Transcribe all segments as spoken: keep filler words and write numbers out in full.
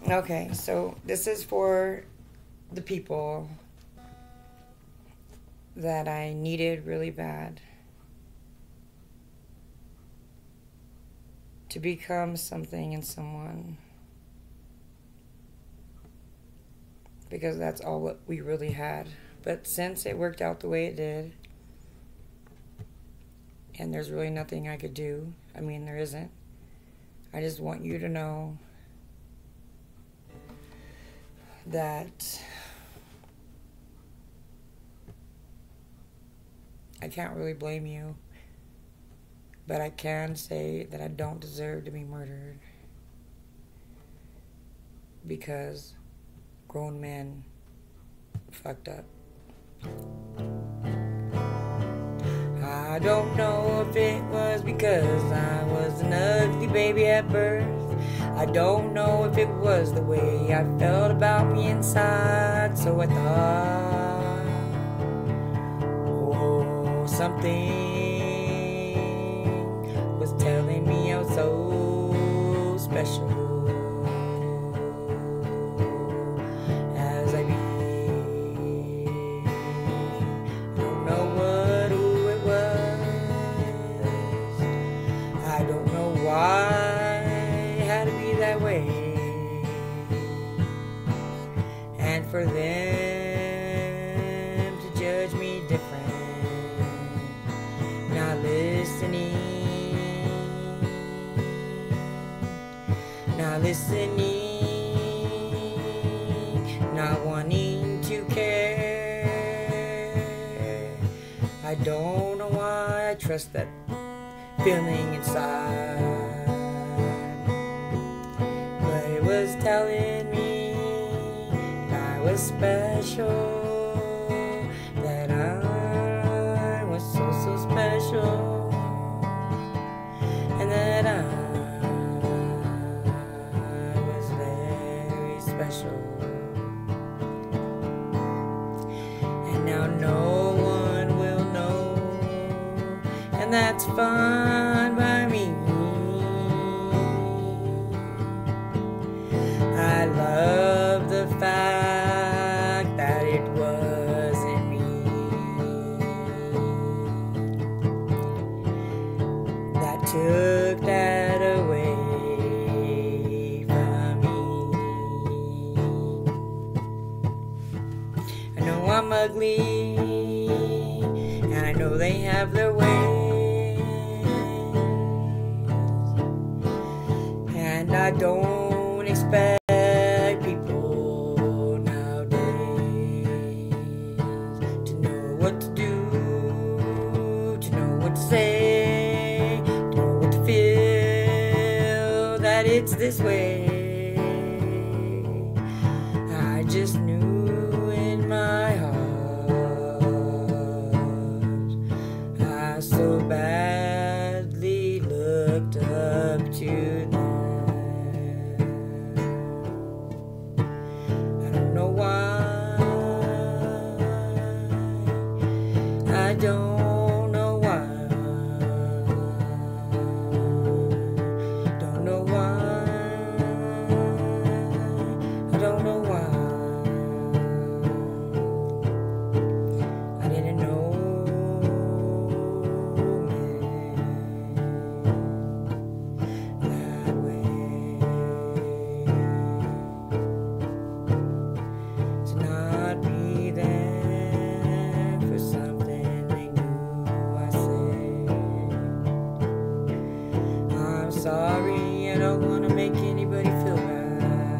Okay, so this is for the people that I needed really bad to become something and someone, because that's all what we really had. But since it worked out the way it did, and there's really nothing I could do, I mean, there isn't, I just want you to know that I can't really blame you, but I can say that I don't deserve to be murdered, because grown men fucked up. I don't know if it was because I was an ugly baby at birth. I don't know if it was the way I felt about me inside. So I thought, oh, something was telling me I was so special. As I be, I don't know what who it was. I don't know why that way, and for them to judge me different, not listening, not listening, not wanting to care. I don't know why I trust that feeling inside. Was telling me I was special, that I was so, so special, and that I was very special. And now no one will know, and that's fine by me. I love the fact that it wasn't me that took that away from me. I know I'm ugly, and I know they have their ways, and I don't expect people nowadays to know what to do, to know what to say, to know what to feel, that it's this way. I just knew in my heart I so badly looked up to them. I don't know why, don't know why, I don't know why, I didn't know that way, to not be there for something. Sorry, I don't want to make anybody feel bad.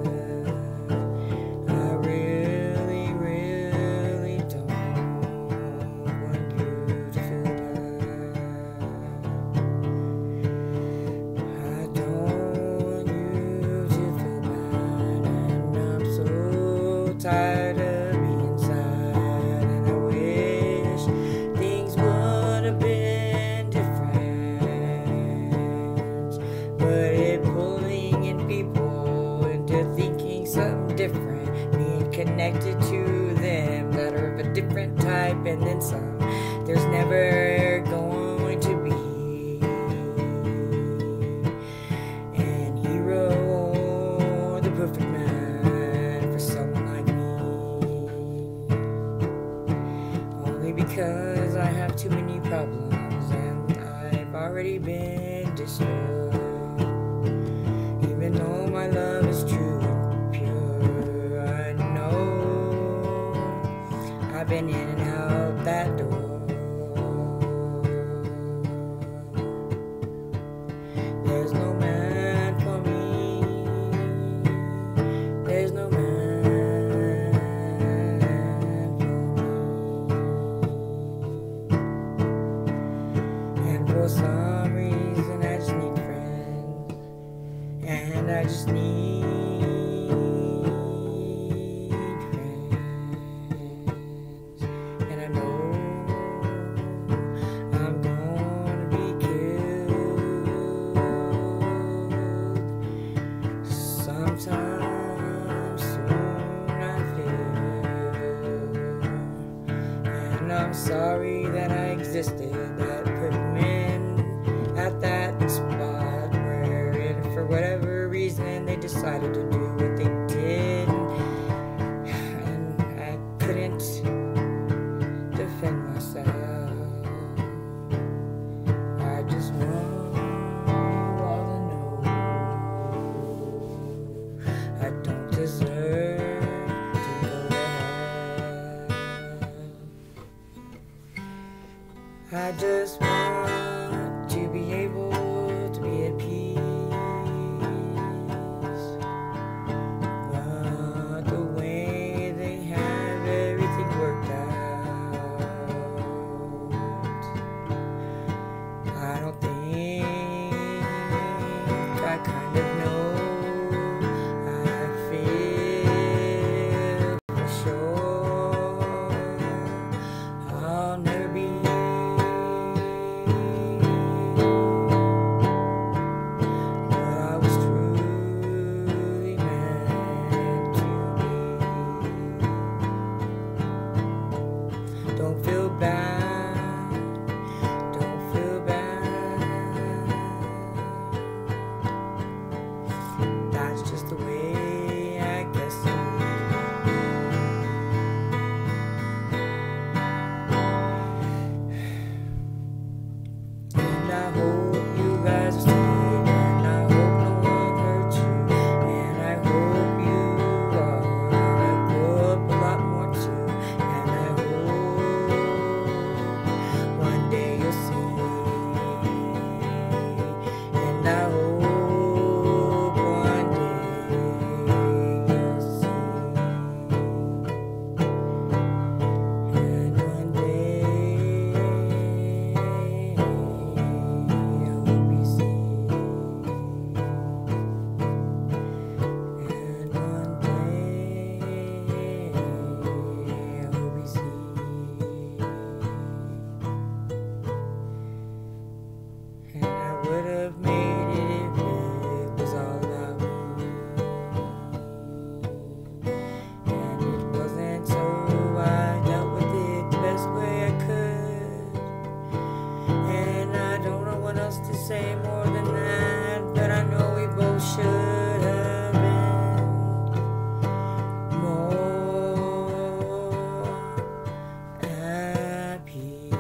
I really, really don't want you to feel bad. I don't want you to feel bad, and I'm so tired of being sad, and I wish things would have been different. But it pulling in people into thinking something different, being connected to them that are of a different type, and then some. There's never going to be an hero or the perfect sometime soon, I feel. And I'm sorry that I existed, that put men at that spot where, it, for whatever reason, they decided to do what they did. And I couldn't defend myself. I just want you all to know I don't deserve to go to hell. I just want to be able to be at peace. But the way they have everything worked out, I don't think I kind of know. I feel for sure I'll never be what I was truly meant to be. Don't feel bad. Don't feel bad. That's just the way I guess it is. And I hope you guys are safe, and I hope no one hurt you, and I hope you are gonna grow up a lot more too, and I hope one day you'll see, and I hope one day you'll see, and one day I hope you see, and one day I hope you see. And I would have made it if it was all about me. And it wasn't, so I dealt with it the best way I could. And I don't know what else to say more than that, but I know we both should have been more at peace.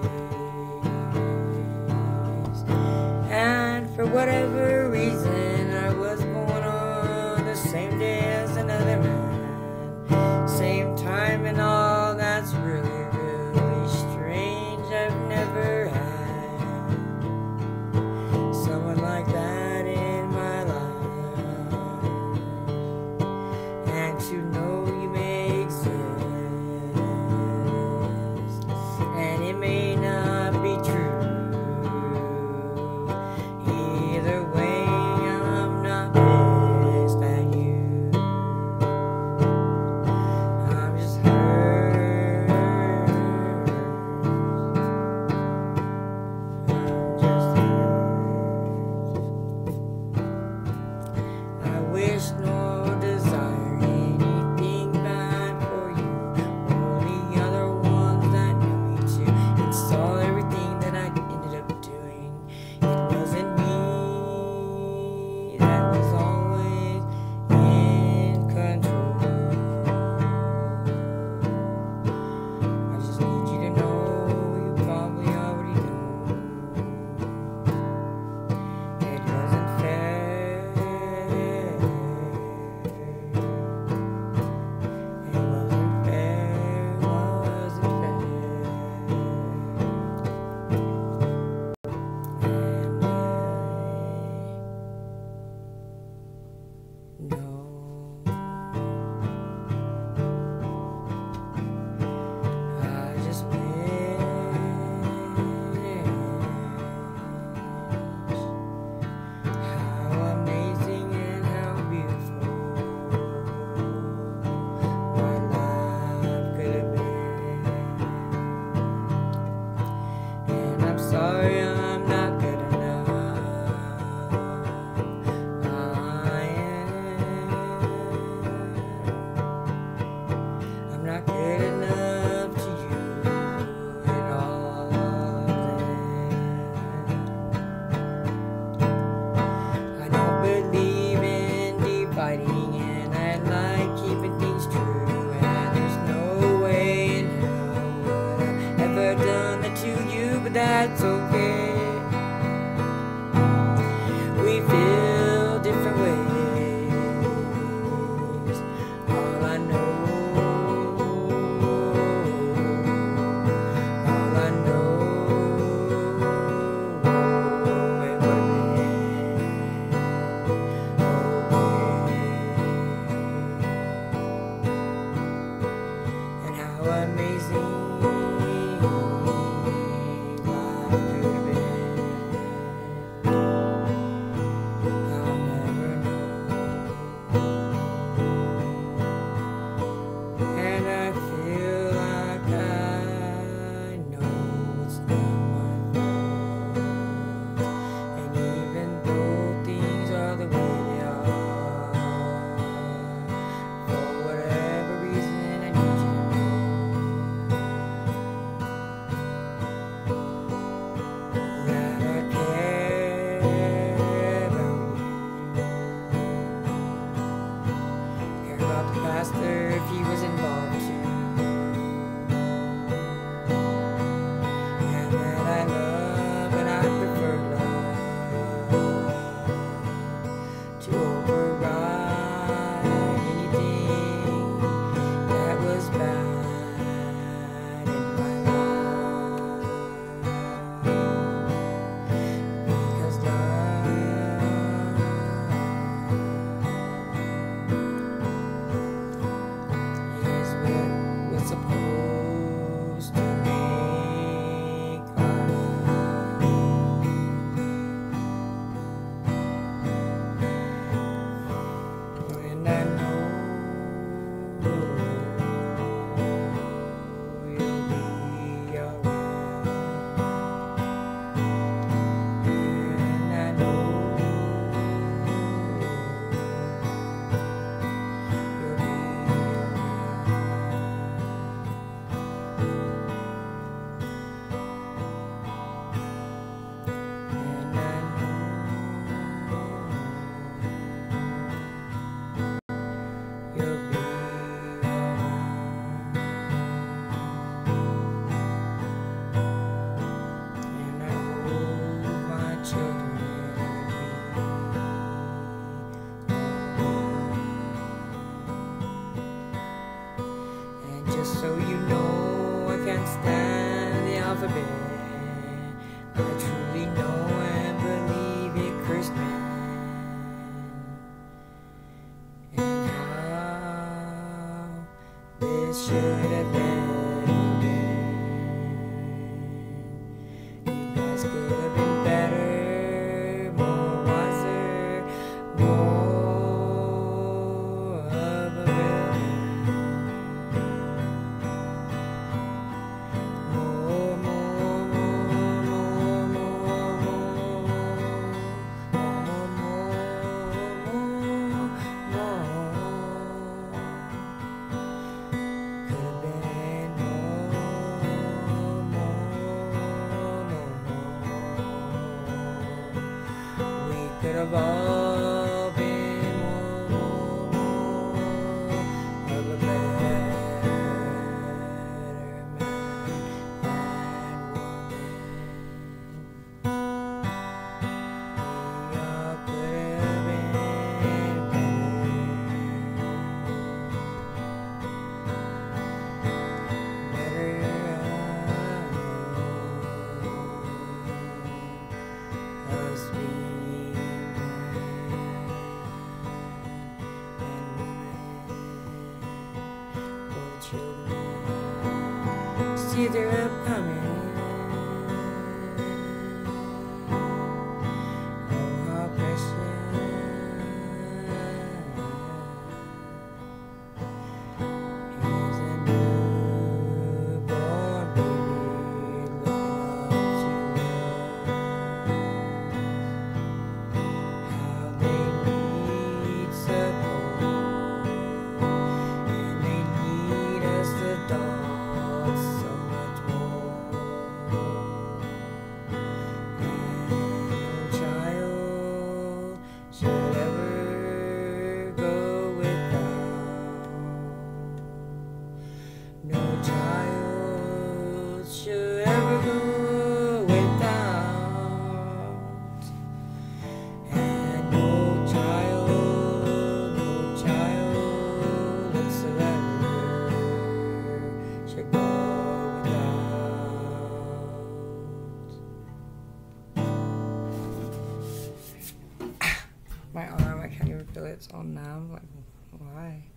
And for whatever reason, I was born on the same day as another man, same time and all. That's really, really strange. I've never had someone like that in my life. And to know you may exist, and it may not be true. Either way, I'm not pissed at you. fighting, and I like keeping things true. And there's no way in hell would I ever done that to you, but that's okay. We feel different ways. All I know, all I know, it would have been okay. And how amazing life could have been. If he was involved too, and that I love and I prefer love to override anything that was bad in my life, because love supposed to make our life. And I know you'll be alright. And I know you'll be so you know I can't stand the alphabet. I truly know and believe it cursed man. And how this should have been. You guys could have been better, more wiser, more of a could have all been more, more of a better man and woman. We all could have been better, better us being. See their upcoming. Oh, how precious is a newborn baby looking up to us. How they need support, and they need us adults so much more. without. And no child, no child whatsoever should go without. My arm, I can't even feel it. It's all numb. Like, why?